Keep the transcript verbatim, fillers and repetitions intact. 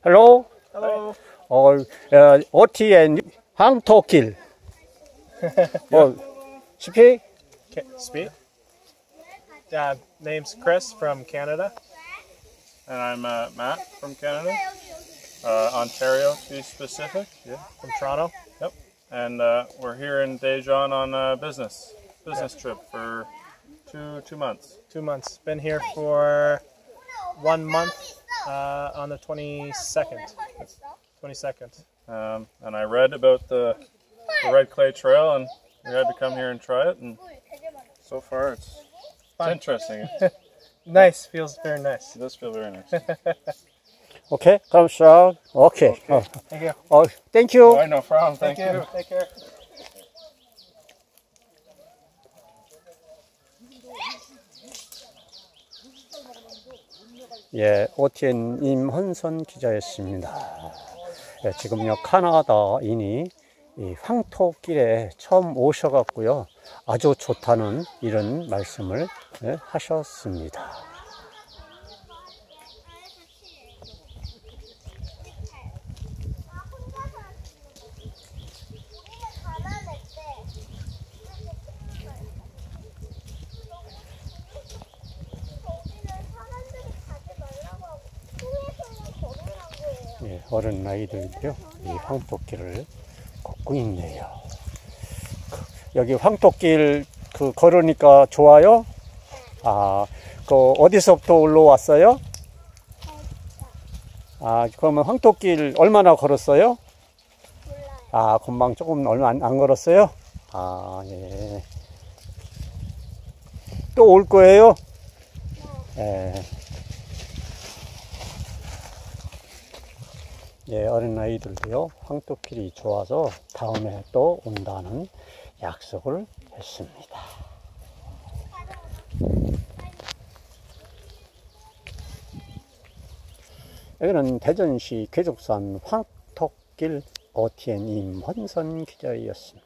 Hello. Hello. Or uh, O T N 황토길. Oh, speak. Okay, speak. Uh, name's Chris from Canada. And I'm uh, Matt from Canada, uh, Ontario to be specific. Yeah. From Toronto. Yep. And uh, we're here in Daejeon on a business business yeah. trip for two two months. Two months. Been here for one month uh, on the twenty-second. twenty-second. Um, and I read about the, the Red Clay Trail, and we had to come here and try it. And so far, it's, it's interesting. Nice. Feels very nice. It does feel very nice. Okay, come strong. Okay. Okay. Oh. Thank you. Oh, thank you. Oh, no problem. Thank, Thank you. you. Take care. 예, 오티엔 임헌선 기자였습니다. 예, 지금요 카나다인이 이 황토길에 처음 오셔갖고요 아주 좋다는 이런 말씀을 예, 하셨습니다. 예, 어른 아이들도요 이 황토길을 걷고 있네요. 여기 황토길 그 걸으니까 좋아요? 아, 그 어디서부터 올라왔어요? 아, 그러면 황토길 얼마나 걸었어요? 아, 금방 조금 얼마 안, 안 걸었어요? 아, 예. 또 올 거예요? 예. 예, 어린아이들도요, 황토길이 좋아서 다음에 또 온다는 약속을 했습니다. 여기는 대전시 괴족산 황토길 오티엔 임헌선 기자였습니다.